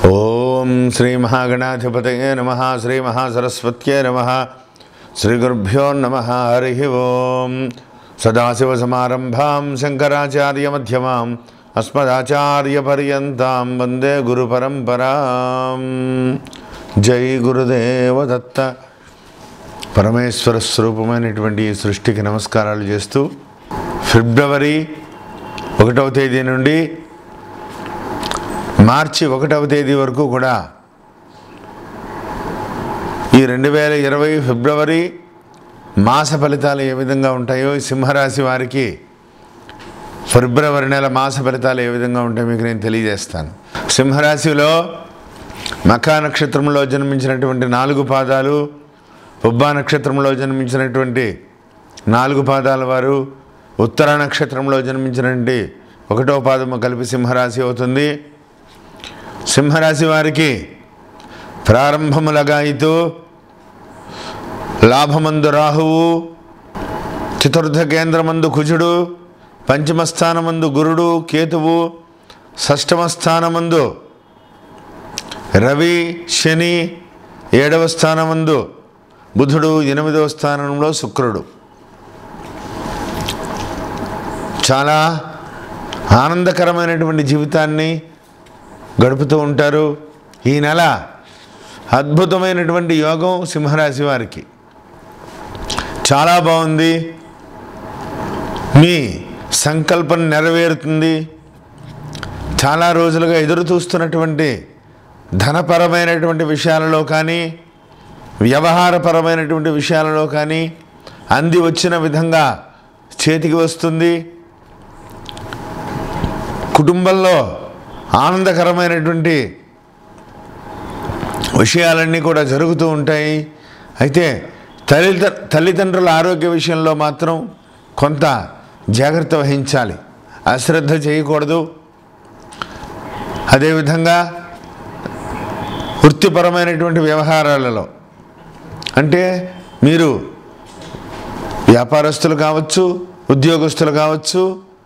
ఓం శ్రీ మహాగణాధిపతయే నమః శ్రీ మహాసరస్వత్యే నమః శ్రీ గురుభ్యో నమః హరి ఓం సదాశివసమారంభాం శంకరాచార్యమధ్యమాం అస్మదాచార్యపర్యంతాం వందే గురుపరంపరాం. జై గురుదేవదత్త. పరమేశ్వర స్వరూపమైనటువంటి ఈ సృష్టికి నమస్కారాలు చేస్తూ ఫిబ్రవరి 1వ తేదీ నుండి మార్చి 1వ తేదీ వరకు కూడా ఈ 2020 ఫిబ్రవరి మాస ఫలితాలు ఏ విధంగా ఉంటాయో, సింహరాశి వారికి ఫిబ్రవరి నెల మాస ఫలితాలు ఏ విధంగా ఉంటాయో మీకు నేను తెలియజేస్తాను. సింహరాశిలో మఖా నక్షత్రంలో జన్మించినటువంటి 4 పాదాలు, పుబ్బా నక్షత్రంలో జన్మించినటువంటి 4 పాదాల వారు, ఉత్తర నక్షత్రంలో జన్మించినటువంటి 1వ పాదము కలిపి సింహరాశి అవుతుంది. సింహరాశి వారికి ప్రారంభము లగాయితూ లాభమందు రాహువు, చతుర్థ కేంద్రమందు కుజుడు, పంచమ స్థానమందు గురుడు కేతువు, షష్టమ స్థానమందు రవి శని, 7వ స్థానమందు బుధుడు, 8వ స్థానంలో శుక్రుడు. చాలా ఆనందకరమైనటువంటి జీవితాన్ని గడుపుతూ ఉంటారు. ఈ నెల అద్భుతమైనటువంటి యోగం సింహరాశి వారికి చాలా బాగుంది. మీ సంకల్పం నెరవేరుతుంది. చాలా రోజులుగా ఎదురు చూస్తున్నటువంటి ధనపరమైనటువంటి విషయాలలో కానీ, వ్యవహారపరమైనటువంటి విషయాలలో కానీ అంది వచ్చిన విధంగా చేతికి వస్తుంది. కుటుంబంలో ఆనందకరమైనటువంటి విషయాలన్నీ కూడా జరుగుతూ ఉంటాయి. అయితే తల్లిదండ్రుల ఆరోగ్య విషయంలో మాత్రం కొంత జాగ్రత్త వహించాలి, అశ్రద్ధ చేయకూడదు. అదేవిధంగా వృత్తిపరమైనటువంటి వ్యవహారాలలో, అంటే మీరు వ్యాపారస్తులు కావచ్చు, ఉద్యోగస్తులు కావచ్చు,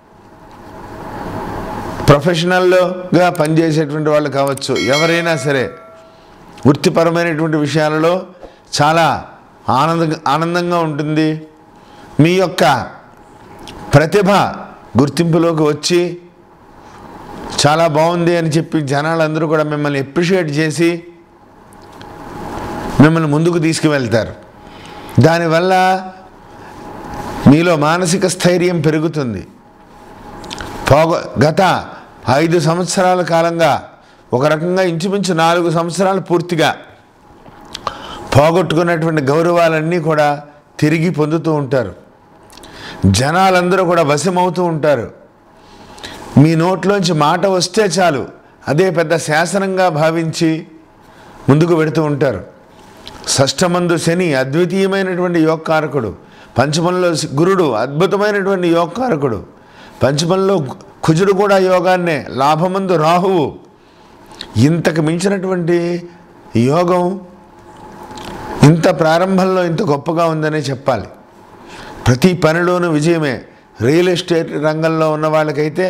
ప్రొఫెషనల్గా పనిచేసేటువంటి వాళ్ళు కావచ్చు, ఎవరైనా సరే వృత్తిపరమైనటువంటి విషయాలలో చాలా ఆనందంగా ఉంటుంది. మీ యొక్క ప్రతిభ గుర్తింపులోకి వచ్చి చాలా బాగుంది అని చెప్పి జనాలందరూ కూడా మిమ్మల్ని అప్రిషియేట్ చేసి మిమ్మల్ని ముందుకు తీసుకువెళ్తారు. దానివల్ల మీలో మానసిక స్థైర్యం పెరుగుతుంది. గత 5 సంవత్సరాల కాలంగా, ఒక రకంగా ఇంచుమించు 4 సంవత్సరాలు పూర్తిగా పోగొట్టుకున్నటువంటి గౌరవాలన్నీ కూడా తిరిగి పొందుతూ ఉంటారు. జనాలందరూ కూడా వశమవుతూ ఉంటారు. మీ నోట్లోంచి మాట వస్తే చాలు, అదే పెద్ద శాసనంగా భావించి ముందుకు వెడుతూ ఉంటారు. షష్టమందు శని అద్వితీయమైనటువంటి యోగకారకుడు, పంచమంలో గురుడు అద్భుతమైనటువంటి యోగకారకుడు, పంచమంలో కుజుడు కూడా యోగాన్నే, లాభమందు రాహువు. ఇంతకు మించినటువంటి యోగం ఇంత ప్రారంభంలో ఇంత గొప్పగా ఉందనే చెప్పాలి. ప్రతి పనిలోనూ విజయమే. రియల్ ఎస్టేట్ రంగంలో ఉన్న వాళ్ళకైతే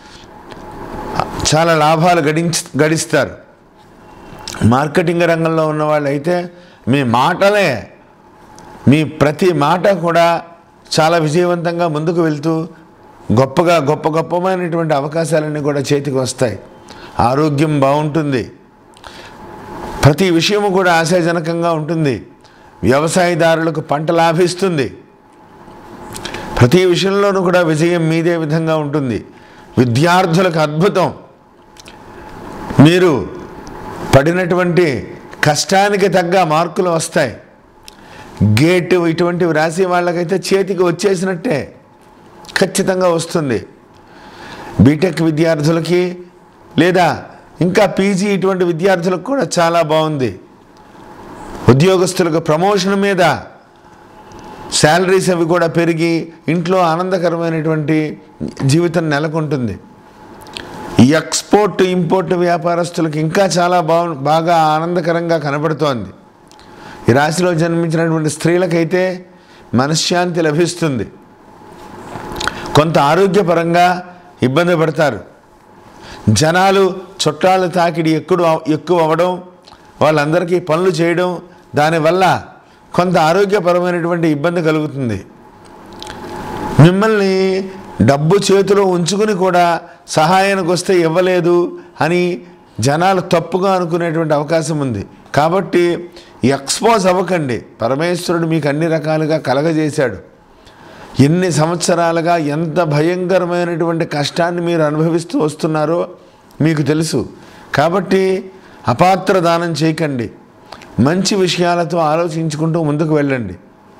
చాలా లాభాలు గడిస్తారు. మార్కెటింగ్ రంగంలో ఉన్న వాళ్ళైతే మీ మాటలే, మీ ప్రతి మాట కూడా చాలా విజయవంతంగా ముందుకు వెళ్తూ గొప్పమైనటువంటి అవకాశాలన్నీ కూడా చేతికి వస్తాయి. ఆరోగ్యం బాగుంటుంది. ప్రతి విషయము కూడా ఆశాజనకంగా ఉంటుంది. వ్యవసాయదారులకు పంట లాభిస్తుంది. ప్రతి విషయంలోనూ కూడా విజయం మీదే విధంగా ఉంటుంది. విద్యార్థులకు అద్భుతం. మీరు పడినటువంటి కష్టానికి తగ్గ మార్కులు వస్తాయి. గేట్ ఇటువంటివి రాసే వాళ్ళకైతే చేతికి వచ్చేసినట్టే, ఖచ్చితంగా వస్తుంది. బీటెక్ విద్యార్థులకి లేదా ఇంకా పీజీ ఇటువంటి విద్యార్థులకు కూడా చాలా బాగుంది. ఉద్యోగస్తులకు ప్రమోషన్ మీద శాలరీస్ అవి కూడా పెరిగి ఇంట్లో ఆనందకరమైనటువంటి జీవితం నెలకొంటుంది. ఎక్స్పోర్ట్ ఇంపోర్ట్ వ్యాపారస్తులకు ఇంకా చాలా బాగా ఆనందకరంగా కనబడుతోంది. ఈ రాశిలో జన్మించినటువంటి స్త్రీలకైతే మనశ్శాంతి లభిస్తుంది. కొంత ఆరోగ్యపరంగా ఇబ్బంది పడతారు. జనాలు చుట్టాలు తాకిడి ఎక్కువ అవ్వడం, వాళ్ళందరికీ పనులు చేయడం, దానివల్ల కొంత ఆరోగ్యపరమైనటువంటి ఇబ్బంది కలుగుతుంది. మిమ్మల్ని డబ్బు చేతిలో ఉంచుకుని కూడా సహాయానికి వస్తే ఇవ్వలేదు అని జనాలు తప్పుగా అనుకునేటువంటి అవకాశం ఉంది. కాబట్టి ఎక్స్పోజ్ అవ్వకండి. పరమేశ్వరుడు మీకు అన్ని రకాలుగా కలగజేశాడు. ఎన్ని సంవత్సరాలుగా ఎంత భయంకరమైనటువంటి కష్టాన్ని మీరు అనుభవిస్తూ వస్తున్నారో మీకు తెలుసు. కాబట్టి అపాత్ర దానం చేయకండి. మంచి విషయాలతో ఆలోచించుకుంటూ ముందుకు వెళ్ళండి.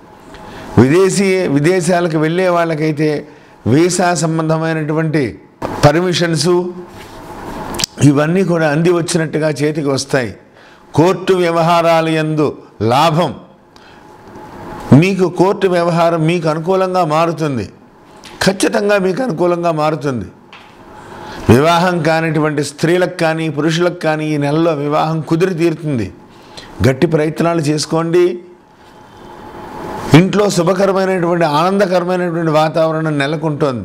విదేశాలకు వెళ్ళే వాళ్ళకైతే వీసా సంబంధమైనటువంటి పర్మిషన్సు ఇవన్నీ కూడా అంది వచ్చినట్టుగా చేతికి వస్తాయి. కోర్టు వ్యవహారాలు యందు లాభం. మీకు కోర్టు వ్యవహారం మీకు అనుకూలంగా మారుతుంది. ఖచ్చితంగా మీకు అనుకూలంగా మారుతుంది. వివాహం కానిటువంటి స్త్రీలకు కానీ పురుషులకు కానీ ఈ నెలలో వివాహం కుదిరి తీరుతుంది. గట్టి ప్రయత్నాలు చేసుకోండి. ఇంట్లో శుభకరమైనటువంటి ఆనందకరమైనటువంటి వాతావరణం నెలకొంటుంది.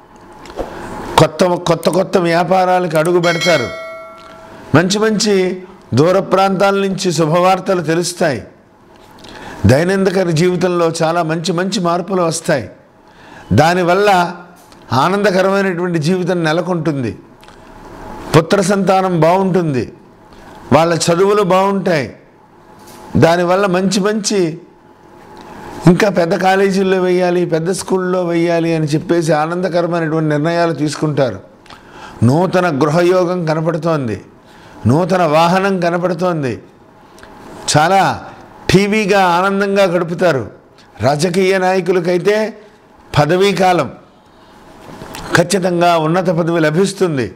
కొత్త వ్యాపారాలకు అడుగు పెడతారు. మంచి దూర ప్రాంతాల నుంచి శుభవార్తలు తెలుస్తాయి. దైనందిక జీవితంలో చాలా మంచి మార్పులు వస్తాయి. దానివల్ల ఆనందకరమైనటువంటి జీవితం నెలకొంటుంది. పుత్ర సంతానం బాగుంటుంది. వాళ్ళ చదువులు బాగుంటాయి. దానివల్ల మంచి ఇంకా పెద్ద కాలేజీల్లో వేయాలి, పెద్ద స్కూల్లో వేయాలి అని చెప్పేసి ఆనందకరమైనటువంటి నిర్ణయాలు తీసుకుంటారు. నూతన గృహయోగం కనపడుతోంది. నూతన వాహనం కనపడుతోంది. చాలా టీవీగా ఆనందంగా గడుపుతారు. రాజకీయ నాయకులకైతే పదవీ కాలం ఖచ్చితంగా ఉన్నత పదవి లభిస్తుంది.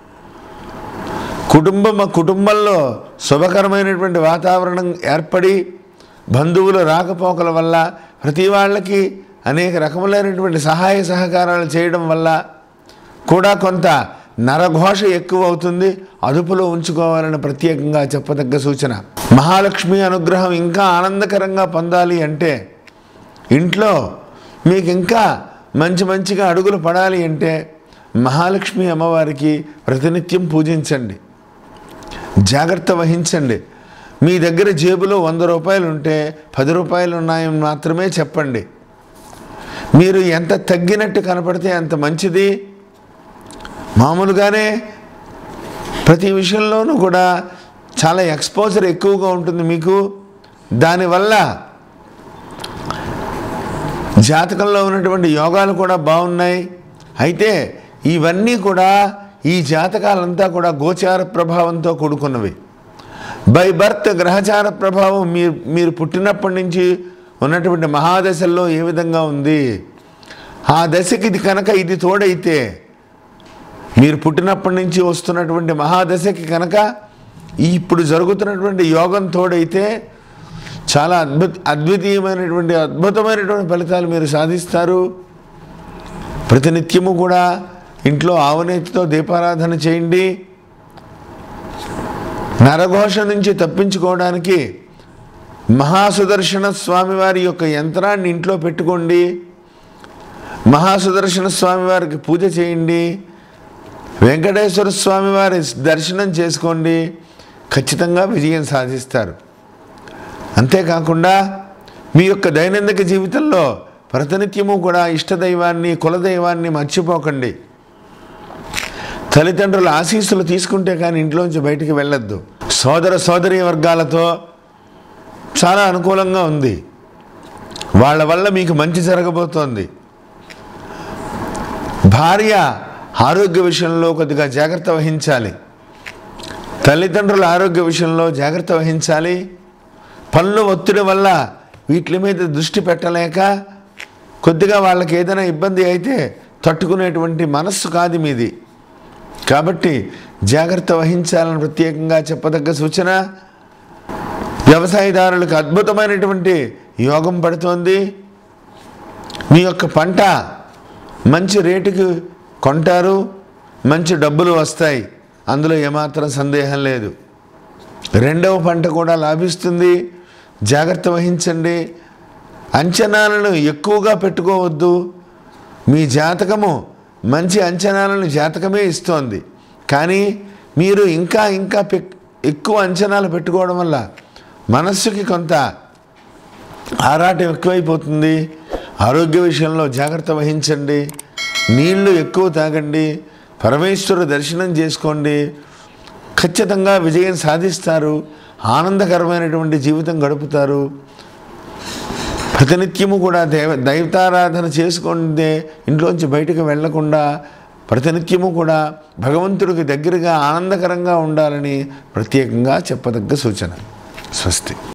కుటుంబంలో శుభకరమైనటువంటి వాతావరణం ఏర్పడి బంధువుల రాకపోకల వల్ల ప్రతి వాళ్ళకి అనేక రకములైనటువంటి సహాయ సహకారాలు చేయడం వల్ల కూడా కొంత నరఘోష ఎక్కువ అవుతుంది. అదుపులో ఉంచుకోవాలని ప్రత్యేకంగా చెప్పదగ్గ సూచన. మహాలక్ష్మి అనుగ్రహం ఇంకా ఆనందకరంగా పొందాలి అంటే, ఇంట్లో మీకు ఇంకా మంచిగా అడుగులు పడాలి అంటే మహాలక్ష్మి అమ్మవారికి ప్రతినిత్యం పూజించండి. జాగ్రత్త వహించండి. మీ దగ్గర జేబులో 100 రూపాయలు ఉంటే 10 రూపాయలు ఉన్నాయని మాత్రమే చెప్పండి. మీరు ఎంత తగ్గినట్టు కనపడితే అంత మంచిది. మామూలుగానే ప్రతి విషయంలోనూ కూడా చాలా ఎక్స్పోజర్ ఎక్కువగా ఉంటుంది మీకు. దానివల్ల జాతకంలో ఉన్నటువంటి యోగాలు కూడా బాగున్నాయి. అయితే ఇవన్నీ కూడా ఈ జాతకాలంతా కూడా గోచార ప్రభావంతో కూడుకున్నవి. బై బర్త్ గ్రహచార ప్రభావం మీరు పుట్టినప్పటి నుంచి ఉన్నటువంటి మహాదశల్లో ఏ విధంగా ఉంది, ఆ దశకి ఇది కనుక ఇది తోడైతే, మీరు పుట్టినప్పటి నుంచి వస్తున్నటువంటి మహాదశకి కనుక ఇప్పుడు జరుగుతున్నటువంటి యోగం తోడైతే చాలా అద్భుతమైనటువంటి ఫలితాలు మీరు సాధిస్తారు. ప్రతినిత్యము కూడా ఇంట్లో ఆవునేతితో దీపారాధన చేయండి. నరఘోష నుంచి తప్పించుకోవడానికి మహాసుదర్శన స్వామివారి యొక్క యంత్రాన్ని ఇంట్లో పెట్టుకోండి. మహాసుదర్శన స్వామివారికి పూజ చేయండి. వెంకటేశ్వర స్వామివారి దర్శనం చేసుకోండి. ఖచ్చితంగా విజయం సాధిస్తారు. అంతేకాకుండా మీ యొక్క దైనందిక జీవితంలో ప్రతినిత్యము కూడా ఇష్టదైవాన్ని కులదైవాన్ని మర్చిపోకండి. తల్లిదండ్రుల ఆశీస్సులు తీసుకుంటే కానీ ఇంట్లోంచి బయటికి వెళ్ళొద్దు. సోదరీ వర్గాలతో చాలా అనుకూలంగా ఉంది. వాళ్ళ వల్ల మీకు మంచి జరగబోతోంది. భార్య ఆరోగ్య విషయంలో కొద్దిగా జాగ్రత్త వహించాలి. తల్లిదండ్రుల ఆరోగ్య విషయంలో జాగ్రత్త వహించాలి. పనుల ఒత్తిడి వల్ల వీటి మీద దృష్టి పెట్టలేక కొద్దిగా వాళ్ళకి ఏదైనా ఇబ్బంది అయితే తట్టుకునేటువంటి మనస్సు కాదు మీది. కాబట్టి జాగ్రత్త వహించాలని ప్రత్యేకంగా చెప్పదగ్గ సూచన. వ్యవసాయదారులకు అద్భుతమైనటువంటి యోగం పడుతోంది. మీ యొక్క పంట మంచి రేటుకి కొంటారు, మంచి డబ్బులు వస్తాయి. అందులో ఏమాత్రం సందేహం లేదు. రెండవ పంట కూడా లాభిస్తుంది. జాగ్రత్త వహించండి. అంచనాలను ఎక్కువగా పెట్టుకోవద్దు. మీ జాతకము మంచి అంచనాలను జాతకమే ఇస్తోంది. కానీ మీరు ఇంకా ఎక్కువ అంచనాలు పెట్టుకోవడం వల్ల మనస్సుకి కొంత ఆరాటం ఎక్కువైపోతుంది. ఆరోగ్య విషయంలో జాగ్రత్త వహించండి. నీళ్లు ఎక్కువ తాగండి. పరమేశ్వర దర్శనం చేసుకోండి. ఖచ్చితంగా విజయం సాధిస్తారు. ఆనందకరమైనటువంటి జీవితం గడుపుతారు. ప్రతినిత్యము కూడా దైవతారాధన చేసుకుంటే ఇంట్లోంచి బయటకు వెళ్లకుండా ప్రతినిత్యము కూడా భగవంతుడికి దగ్గరగా ఆనందకరంగా ఉండాలని ప్రత్యేకంగా చెప్పదగ్గ సూచన. స్వస్తి.